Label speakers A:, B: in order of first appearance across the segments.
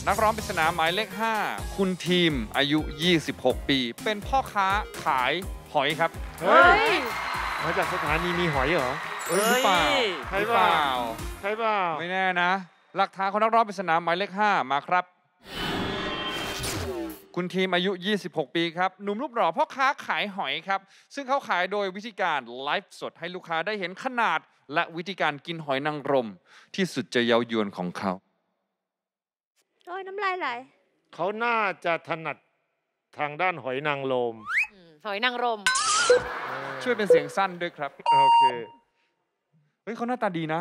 A: นักร้องปริศนาหมายเลข 5 คุณทีมอายุ 26 ปี เป็นพ่อค้าขายหอยครับ
B: เฮ้ยมาจากสถานีมีหอยเหรอ
A: หรือเปล่า
B: ใช่เปล่าใช่เปล่า
A: ไม่แน่นะ หลักฐานของนักร้องปริศนาหมายเลข 5 มาครับ คุณทีมอายุ 26 ปีครับ หนุ่มรูปหล่อพ่อค้าขายหอยครับ ซึ่งเขาขายโดยวิธีการไลฟ์สดให้ลูกค้าได้เห็นขนาด และวิธีการกินหอยนางรมที่สุดจะเย้ายวนของเขา
C: โอ้ยน้ำลายไหล
B: เขาน่าจะถนัดทางด้านหอยนางรม
D: หอยนางรม
A: ช่วยเป็นเสียงสั้นด้วยครับ
B: โอเค
A: เฮ้ยเขาหน้าตาดีนะ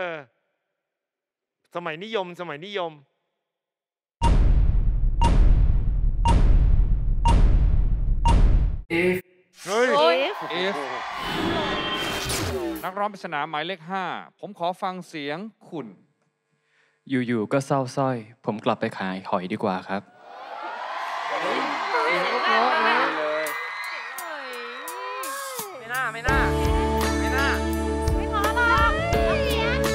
B: สมัยนิยมเฮ้ย
A: F นักร้องปริศนาหมายเลข 5 ผมขอฟังเสียงคุณ
E: อยู่ๆก็เศร้าสร้อย ผมกลับไปขายหอยดีกว่าครับ
D: ไม่น่า
C: ไม่พอหรอกเสียง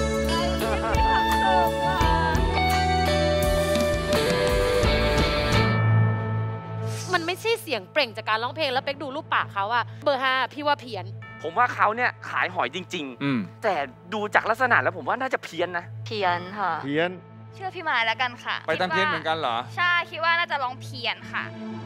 D: มันไม่ใช่เสียงเปล่งจากการร้องเพลงแล้วเป๊กดูรูปปากเขาอะเบอร์ 5 พี่ว่าเพี้ยน
F: ผมว่าเขาเนี่ยขายหอยจริงๆ แต่ดูจากลักษณะแล้วผมว่าน่าจะเพี้ยนนะ
C: เพี้ยนค่ะ
B: เพี้ยน
C: เชื่อพี่มายแล้วกันค่ะ
A: ไปตามเพี้ยนเหมือนกันเหรอ
C: ใช่คิดว่าน่าจะร้องเพี้ยนค่ะ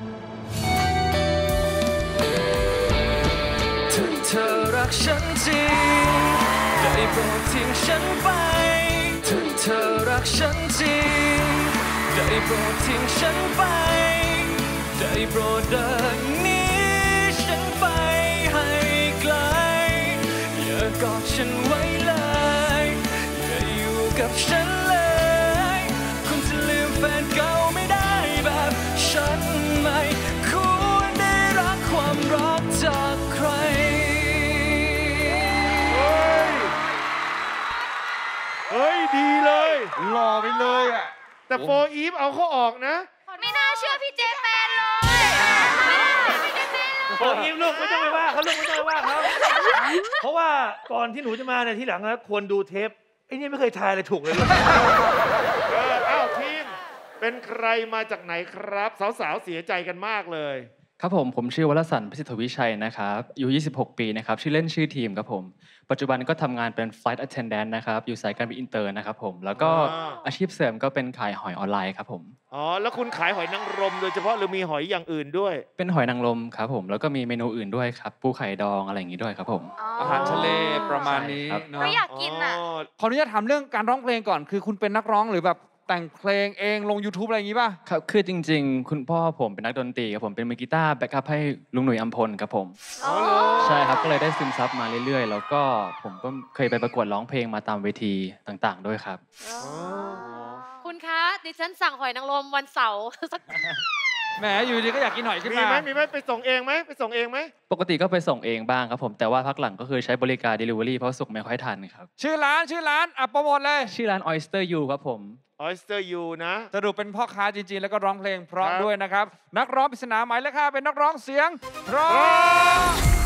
E: ถ้าเธอรักฉันจริงได้โปรดทิ้งฉันไปถ้าเธอรักฉันจริงได้โปรดทิ้งฉันไปได้โปรดเดินหนีฉันไปให้ไกลอย่ากอดฉันไว้เลยอย่าอยู่กับฉันเลยคงจะลืมแฟนเก่าไม่ได้แบบฉันไม่ควรได้รักความรักจากใคร
B: เฮ้ย ดีเลย
A: หล่อไปเลยอ่ะ
B: แต่โฟอีฟเอาเขาออกนะ
C: ไม่น่าเชื่อพี่เจแปนเลย
G: โอ้ยลูกไม่ต้องไปว่าเขาลูกไม่ต้องไปว่าเขาเพราะว่าก่อนที่หนูจะมาเนี่ยที่หลังนะควรดูเทปไอ้นี่ไม่เคยทายอะไรถูกเลยลูก
B: อ้าวทีม เป็นใครมาจากไหนครับ สาวๆเสียใจกันมากเลย
E: ครับผมชื่อวรสันต์พิสิทธวิชัยนะครับอายุ26 ปีนะครับชื่อเล่นชื่อทีมครับผมปัจจุบันก็ทำงานเป็น Flight Attendant นะครับอยู่สายการบินอินเตอร์นะครับผมแล้วก็อาชีพเสริมก็เป็นขายหอยออนไลน์ครับผม
B: อ๋อ แล้วคุณขายหอยนางรมโดยเฉพาะหรือมีหอยอย่างอื่นด้วย
E: เป็นหอยนางรมครับผมแล้วก็มีเมนูอื่นด้วยครับปูไข่ดองอะไรอย่างนี้ด้วยครับผม
A: อาหารทะเลประมาณนี้
E: ใช่ครับ
A: เนาะ
C: ไม่อยากกินอ่ะ
A: ขออนุญาตถามเรื่องการร้องเพลงก่อน คือคุณเป็นนักร้องหรือแบบแต่งเพลงเองลง YouTube อะไรอย่างงี้ป่ะ
E: ครับคือจริงๆ คุณพ่อผมเป็นนักดนตรีครับผมเป็นมือกีตาร์แบ็กอัพให้ลุงหนุ่ยอัมพลครับผม
B: อ๋อเหรอ
E: ใช่ครับก็เลยได้ซึมซับมาเรื่อยๆ แล้วก็ผมก็เคยไปประกวดร้องเพลงมาตามเวทีต่างๆ ด้วยครับ
D: คุณคะ ดิฉันสั่งหอยนางรมวันเสาร์สัก
A: แหมอยู่ดีก็อยากกินหอยขึ้น
B: มี
A: มา
B: ไหมไปส่งเองไหมไปส่งเองไหม
E: ปกติก็ไปส่งเองบ้างครับผมแต่ว่าพักหลังก็คือใช้บริการ Delivery เพราะส่งไม่ค่อยทันครับ
A: ชื่อร้านอ่ะโปรโมทเลย
E: ชื่อร้าน Oyster U ครับผม
B: Oyster U นะ
A: สรุปเป็นพ่อค้าจริงๆ แล้วก็ร้องเพลงเพราะ
B: ครับ
A: ด้วยนะครับ นักร้องปริศนาหมายเลข 5 เป็นนักร้องเสียงเพราะ